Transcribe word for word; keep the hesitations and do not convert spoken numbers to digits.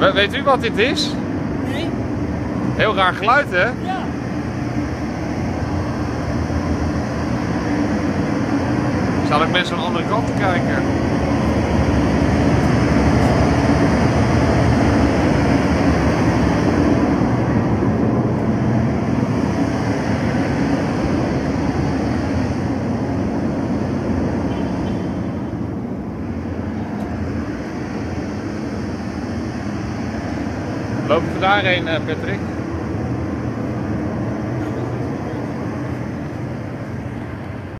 We- Weet u wat dit is? Nee? Heel raar geluid, hè? Ja. Zal ik mensen aan de andere kant te kijken? Lopen we daarheen, Patrick?